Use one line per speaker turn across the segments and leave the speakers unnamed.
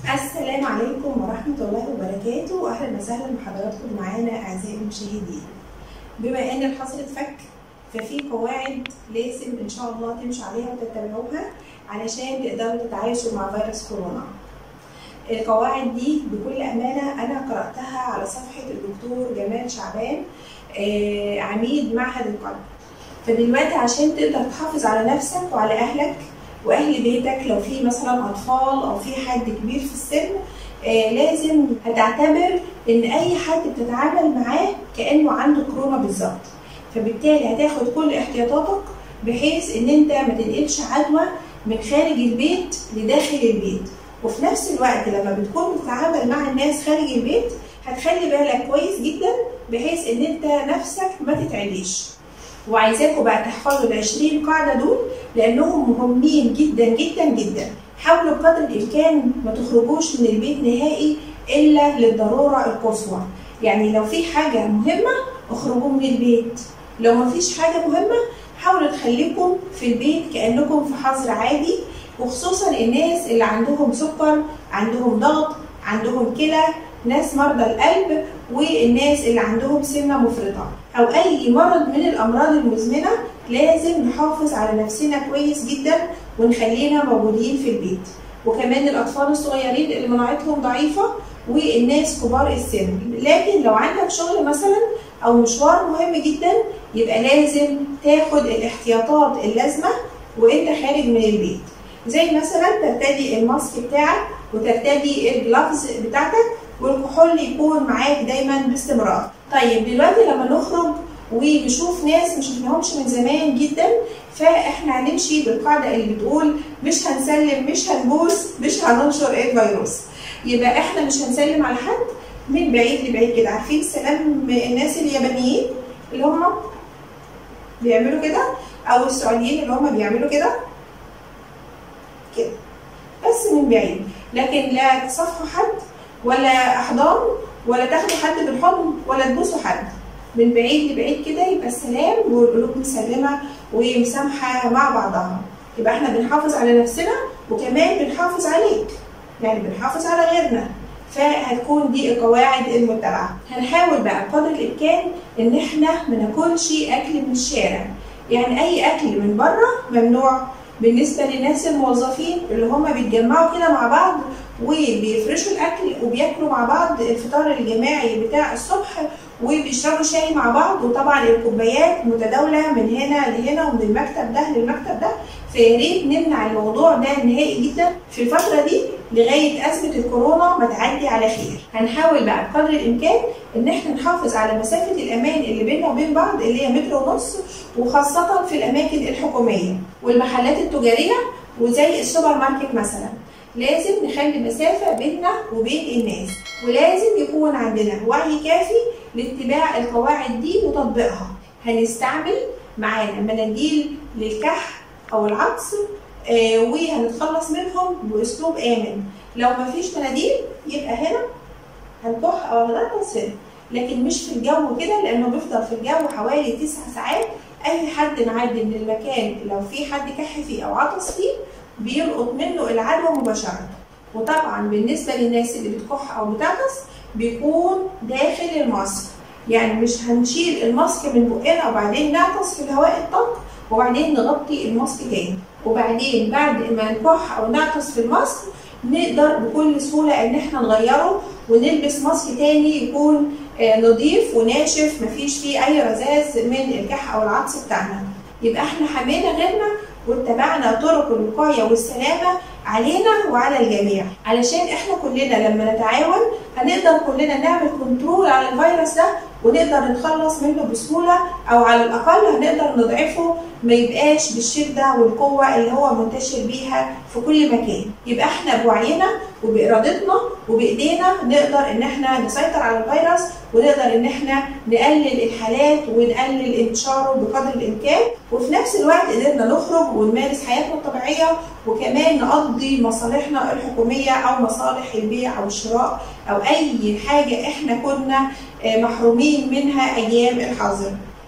السلام عليكم ورحمة الله وبركاته، وأهلا وسهلا بحضراتكم معانا أعزائي المشاهدين. بما إن الحظر اتفك ففي قواعد لازم إن شاء الله تمشوا عليها وتتبعوها علشان تقدروا تتعايشوا مع فيروس كورونا. القواعد دي بكل أمانة أنا قرأتها على صفحة الدكتور جمال شعبان عميد معهد القلب. فدلوقتي عشان تقدر تحافظ على نفسك وعلى أهلك واهل بيتك، لو في مثلا اطفال او في حد كبير في السن، لازم هتعتبر ان اي حد بتتعامل معاه كانه عنده كورونا بالظبط. فبالتالي هتاخد كل احتياطاتك بحيث ان انت ما تنقلش عدوى من خارج البيت لداخل البيت. وفي نفس الوقت لما بتكون بتتعامل مع الناس خارج البيت هتخلي بالك كويس جدا بحيث ان انت نفسك ما تتعديش. وعايزاكم بقى تحفظوا ال20 قاعدة دول لأنهم مهمين جدا جدا جدا. حاولوا بقدر الإمكان ما تخرجوش من البيت نهائي إلا للضرورة القصوى. يعني لو في حاجة مهمة اخرجوا من البيت، لو ما فيش حاجة مهمة حاولوا تخليكم في البيت كأنكم في حظر عادي، وخصوصا الناس اللي عندهم سكر، عندهم ضغط، عندهم كلى، ناس مرضى القلب، والناس اللي عندهم سمنة مفرطة أو أي مرض من الأمراض المزمنة. لازم نحافظ على نفسنا كويس جدا ونخلينا موجودين في البيت. وكمان الأطفال الصغيرين اللي مناعتهم ضعيفة والناس كبار السن. لكن لو عندك شغل مثلا أو مشوار مهم جدا يبقى لازم تاخد الاحتياطات اللازمة وانت خارج من البيت، زي مثلا ترتدي الماسك بتاعك وترتدي الجلافز بتاعتك والكحول يكون معاك دايما باستمرار. طيب دلوقتي لما نخرج ونشوف ناس مش شفناهمش من زمان جدا، فاحنا هنمشي بالقاعده اللي بتقول مش هنسلم، مش هنبوس، مش هننشر الفيروس. يبقى احنا مش هنسلم على حد من بعيد لبعيد كده. عارفين سلام الناس اليابانيين اللي هم بيعملوا كده، او السعوديين اللي هم بيعملوا كده كده بس من بعيد، لكن لا تصافحوا حد ولا احضان ولا تاخدوا حد بالحضن ولا تبوسوا حد. من بعيد لبعيد كده يبقى السلام والقلوب مسلمه ومسامحه مع بعضها. يبقى احنا بنحافظ على نفسنا وكمان بنحافظ عليك، يعني بنحافظ على غيرنا. فهتكون دي القواعد المتبعه. هنحاول بقى بقدر الامكان ان احنا ما ناكلش اكل من الشارع، يعني اي اكل من بره ممنوع. بالنسبه للناس الموظفين اللي هم بيتجمعوا كده مع بعض وبيفرشوا الاكل وبياكلوا مع بعض الفطار الجماعي بتاع الصبح وبيشربوا شاي مع بعض، وطبعا الكوبايات متداوله من هنا لهنا ومن المكتب ده للمكتب ده، فيا ريت نمنع الموضوع ده نهائي جدا في الفتره دي لغايه ازمه الكورونا ما تعدي على خير. هنحاول بقى بقدر الامكان ان احنا نحافظ على مسافه الامان اللي بيننا وبين بعض اللي هي 1.5 متر، وخاصه في الاماكن الحكوميه والمحلات التجاريه وزي السوبر ماركت مثلا. لازم نخلي مسافه بيننا وبين الناس، ولازم يكون عندنا وعي كافي لاتباع القواعد دي وتطبيقها. هنستعمل معانا مناديل للكح او العطس وهنتخلص منهم باسلوب امن. لو مفيش مناديل يبقى هنا هنكح او هنغطس هنا، لكن مش في الجو كده لانه بيفضل في الجو حوالي 9 ساعات. اي حد معدي من المكان لو في حد كح فيه او عطس فيه بيلقط منه العدوى مباشره. وطبعا بالنسبه للناس اللي بتكح او بتعطس بيكون داخل الماسك، يعني مش هنشيل الماسك من بقنا وبعدين نعطس في الهواء الطلق وبعدين نغطي الماسك تاني، وبعدين بعد ما نكح او نعطس في الماسك نقدر بكل سهوله ان احنا نغيره ونلبس ماسك تاني يكون نظيف وناشف مفيش فيه اي رذاذ من الكح او العطس بتاعنا. يبقى احنا حمينا غيرنا واتبعنا طرق الوقايه والسلامه علينا وعلى الجميع، علشان احنا كلنا لما نتعاون هنقدر كلنا نعمل كنترول على الفيروس ده ونقدر نتخلص منه بسهوله، او على الاقل هنقدر نضعفه ما يبقاش بالشده والقوه اللي هو منتشر بيها في كل مكان. يبقى احنا بوعينا وبارادتنا وبايدينا نقدر ان احنا نسيطر على الفيروس، ونقدر ان احنا نقلل الحالات ونقلل انتشاره بقدر الامكان، وفي نفس الوقت قدرنا نخرج ونمارس حياتنا الطبيعيه وكمان نقضي مصالحنا الحكوميه او مصالح البيع او الشراء او اي حاجه احنا كنا محرومين منها ايام الحظر.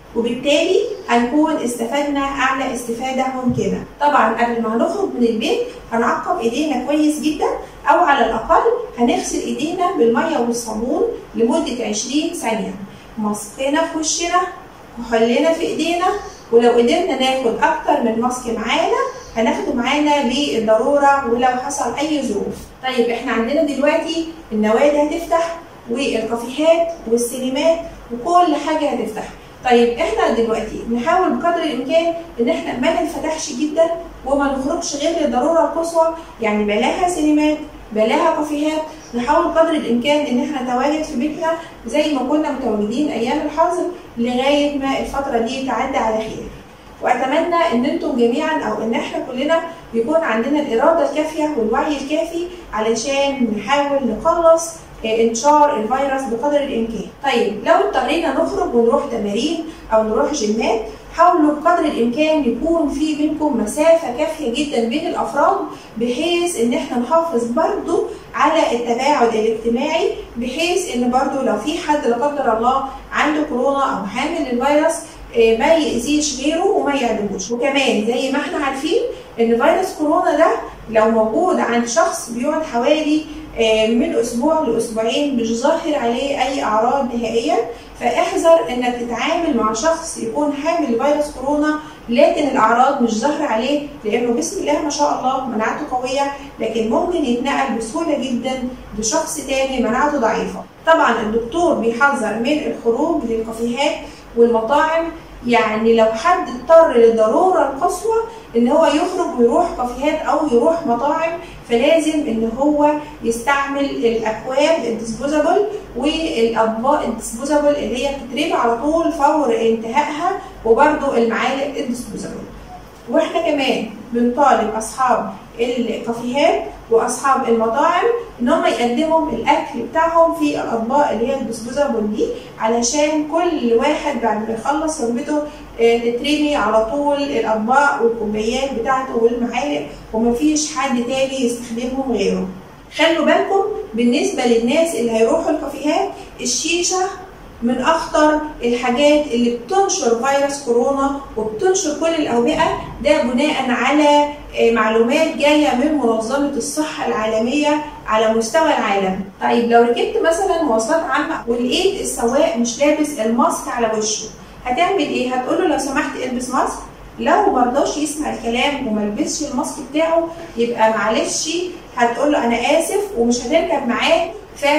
وبالتالي هنكون استفدنا اعلى استفاده ممكنه. طبعا قبل ما هنخرج من البيت هنعقم ايدينا كويس جدا، او على الاقل هنغسل ايدينا بالميه والصابون لمده 20 ثانيه، ماسكنا في وشنا، كحولنا في ايدينا، ولو قدرنا ناخد اكتر من ماسك معانا هناخده معانا للضروره ولو حصل اي ظروف. طيب احنا عندنا دلوقتي النوادي هتفتح والكافيهات والسينمات وكل حاجه هتفتح. طيب احنا دلوقتي نحاول بقدر الامكان ان احنا ما ننفتحش جدا وما نخرجش غير للضروره القصوى، يعني بلاها سينمات بلاها كافيهات، نحاول قدر الامكان ان احنا نتواجد في بيتنا زي ما كنا متواجدين ايام الحظر لغايه ما الفتره دي تعدي على خير. واتمنى ان انتم جميعا او ان احنا كلنا يكون عندنا الاراده الكافيه والوعي الكافي علشان نحاول نقلص انتشار الفيروس بقدر الامكان. طيب لو اضطرينا نخرج ونروح تمارين او نروح جيمات، حاولوا بقدر الامكان يكون في بينكم مسافه كافيه جدا بين الافراد، بحيث ان احنا نحافظ برضو على التباعد الاجتماعي، بحيث ان برضو لو في حد لا قدر الله عنده كورونا او حامل الفيروس ما يأذيش غيره وما يعدموش. وكمان زي ما احنا عارفين ان فيروس كورونا ده لو موجود عند شخص بيقعد حوالي من اسبوع لاسبوعين مش ظاهر عليه اي اعراض نهائيا، فاحذر انك تتعامل مع شخص يكون حامل فيروس كورونا لكن الاعراض مش ظاهره عليه، لانه بسم الله ما شاء الله مناعته قويه، لكن ممكن يتنقل بسهوله جدا لشخص تاني مناعته ضعيفه. طبعا الدكتور بيحذر من الخروج للكافيهات والمطاعم، يعني لو حد اضطر للضروره القصوى ان هو يخرج ويروح كافيهات او يروح مطاعم، فلازم ان هو يستعمل الاكواب الديسبوزابل والاطباق الديسبوزابل اللي هي بتترمي على طول فور انتهائها، وبرده المعالق الديسبوزابل. واحنا كمان بنطالب اصحاب الكافيهات واصحاب المطاعم ان هم يقدموا الاكل بتاعهم في الاطباق اللي هي الديسبوزابل دي، علشان كل واحد بعد ما يخلص وجبته تترمي على طول الاطباق والكوبايات بتاعته والمعالق، ومفيش حد تاني يستخدمهم غيره. خلوا بالكم بالنسبه للناس اللي هيروحوا الكافيهات، الشيشه من اخطر الحاجات اللي بتنشر فيروس كورونا وبتنشر كل الاوبئه، ده بناء على معلومات جايه من منظمه الصحه العالميه على مستوى العالم. طيب لو ركبت مثلا مواصلات عامه ولقيت السواق مش لابس الماسك على وشه، هتعمل ايه؟ هتقول له لو سمحت البس ماسك. لو مرضاش يسمع الكلام وما لبسش الماسك بتاعه، يبقى معلش هتقول له انا اسف ومش هتركب معاه،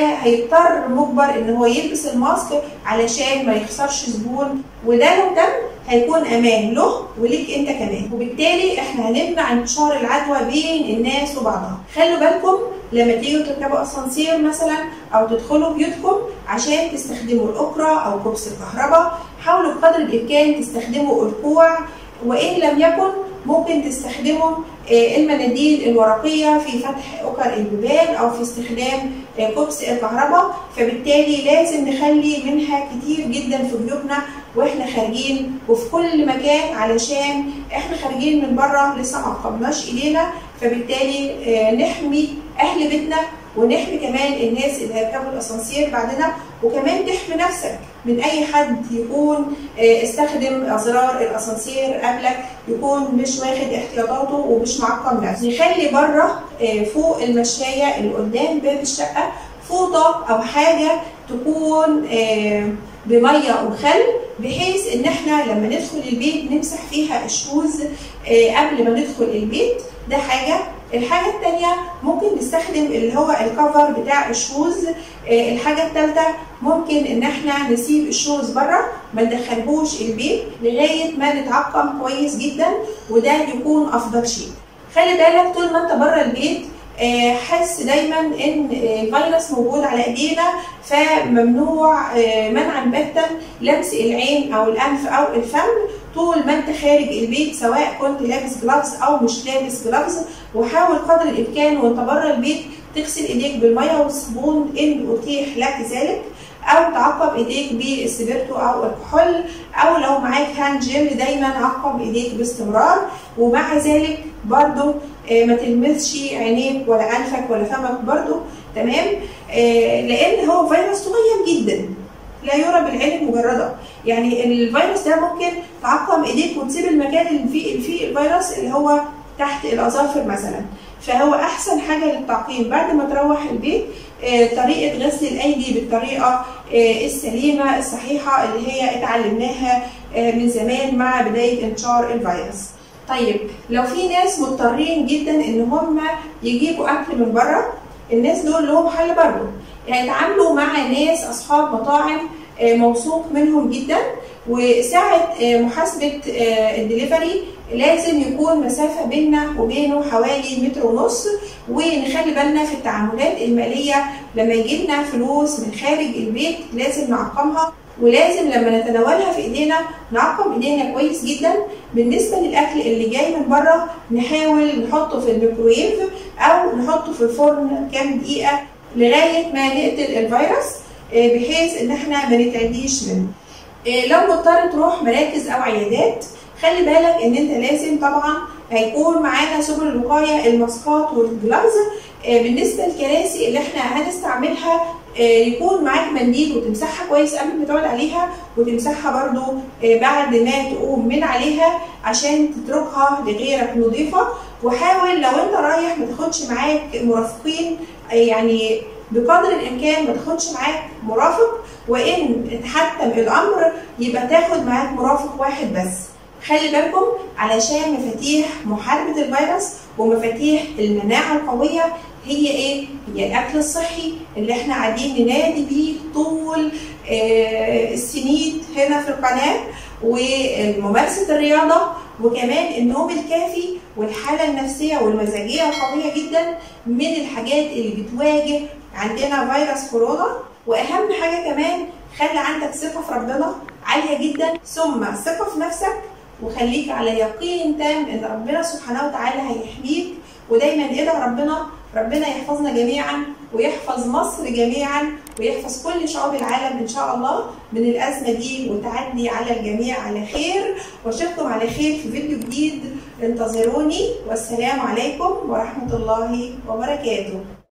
فهيضطر مجبر ان هو يلبس الماسك علشان ما يخسرش زبون، وده لو تم هيكون امان له وليك انت كمان، وبالتالي احنا هنمنع انتشار العدوى بين الناس وبعضها. خلوا بالكم لما تيجوا تركبوا اسانسير مثلا او تدخلوا بيوتكم عشان تستخدموا الاكرة او كبس الكهرباء، حاولوا بقدر الامكان تستخدموا الكوع، وان لم يكن ممكن تستخدموا المناديل الورقيه في فتح اكر البيبان او في استخدام كبس الكهرباء. فبالتالي لازم نخلي منها كتير جدا في بيوتنا واحنا خارجين وفي كل مكان، علشان احنا خارجين من بره لسه ما عقمناش ايدينا، فبالتالي نحمي اهل بيتنا ونحمي كمان الناس اللي هيركبوا الاسانسير بعدنا، وكمان تحمي نفسك من اي حد يكون استخدم ازرار الاسانسير قبلك، يكون مش واخد احتياطاته ومش معقم نفسه. نخلي بره فوق المشايه اللي قدام باب الشقه فوطه او حاجه تكون بميه وخل، بحيث ان احنا لما ندخل البيت نمسح فيها الشوز قبل ما ندخل البيت. ده حاجه. الحاجه الثانيه ممكن نستخدم اللي هو الكفر بتاع الشوز. الحاجه الثالثه ممكن ان احنا نسيب الشوز بره ما ندخلهوش البيت لغايه ما نتعقم كويس جدا، وده يكون افضل شيء. خلي بالك طول ما انت بره البيت حس دايما ان الفيروس موجود على ايدينا، فممنوع منعا باتا لمس العين او الانف او الفم طول ما انت خارج البيت، سواء كنت لابس جلافز او مش لابس جلافز. وحاول قدر الامكان وانت بره البيت تغسل ايديك بالميه والصابون ان اتيح لك ذلك، او تعقم ايديك بالسبيرتو او الكحول، او لو معاك هاند جل دايما عقم ايديك باستمرار. ومع ذلك برضو ما تلمسش عينيك ولا انفك ولا فمك برضو، تمام؟ لان هو فيروس صغير جدا، لا يرى بالعين المجرده. يعني الفيروس ده ممكن تعقم ايديك وتسيب المكان اللي فيه الفيروس اللي هو تحت الاظافر مثلا. فهو احسن حاجه للتعقيم بعد ما تروح البيت طريقه غسل الايدي بالطريقه السليمه الصحيحه اللي هي اتعلمناها من زمان مع بدايه انتشار الفيروس. طيب لو في ناس مضطرين جدا ان هم يجيبوا اكل من بره، الناس دول لهم حل برضه. يعني يتعاملوا مع ناس اصحاب مطاعم موثوق منهم جدا، وساعه محاسبه الدليفري لازم يكون مسافه بيننا وبينه حوالي 1.5 متر، ونخلي بالنا في التعاملات الماليه لما يجي لنا فلوس من خارج البيت لازم نعقمها، ولازم لما نتناولها في ايدينا نعقم ايدينا كويس جدا. بالنسبه للاكل اللي جاي من بره نحاول نحطه في الميكرويف او نحطه في الفرن كام دقيقه لغايه ما نقتل الفيروس، بحيث ان احنا ما نتعديش منه. لو مضطر تروح مراكز او عيادات خلي بالك ان انت لازم طبعا هيكون معانا سبل الوقايه الماسكات والجلافز. بالنسبه للكراسي اللي احنا هنستعملها يكون معاك منديل وتمسحها كويس قبل ما تقعد عليها، وتمسحها برضو بعد ما تقوم من عليها عشان تتركها لغيرك نظيفه. وحاول لو انت رايح ما تاخدش معاك مرافقين، يعني بقدر الامكان ما تاخدش معاك مرافق، وان اتحتم الامر يبقى تاخد معاك مرافق واحد بس. خلي بالكم علشان مفاتيح محاربه الفيروس ومفاتيح المناعه القويه هي ايه؟ هي الاكل الصحي اللي احنا قاعدين ننادي بيه طول السنين هنا في القناه، وممارسه الرياضه، وكمان النوم الكافي والحاله النفسيه والمزاجيه القويه جدا من الحاجات اللي بتواجه عندنا فيروس كورونا. واهم حاجه كمان خلي عندك ثقه في ربنا عاليه جدا، ثم ثقه في نفسك، وخليك على يقين تام ان ربنا سبحانه وتعالى هيحميك. ودايما ادعي ربنا يحفظنا جميعا ويحفظ مصر جميعا ويحفظ كل شعوب العالم ان شاء الله من الازمه دي، وتعدي على الجميع على خير. واشوفكم على خير في فيديو جديد، انتظروني، والسلام عليكم ورحمه الله وبركاته.